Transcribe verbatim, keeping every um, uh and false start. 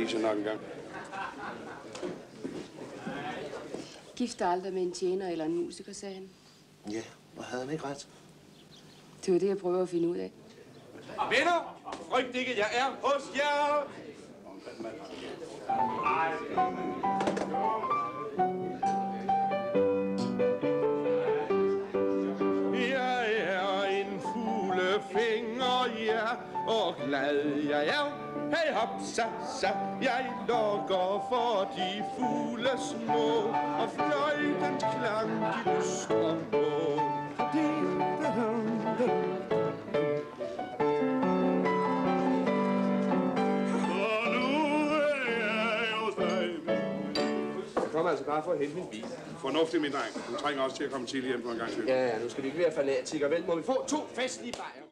viser nok en gang. Gift dig aldrig med en tjener eller en musiker, sagde han. Ja, og havde han ikke ret? Det var det, jeg prøver at finde ud af. Venner, frygt ikke, jeg er hos jer. Jeg er en fuglefinger, ja, og glad jeg er. Hey hop, sa, sa, jeg lokker for de fugle små, og fløjtens klang de lyster på. Jeg kommer altså bare for at hente min bil. Fornuftig, min dreng. Du trænger også til at komme tidligt hjem på en gang til. Ja, ja, nu skal vi ikke være fanatikere, vel? Må vi få to festlige bajer?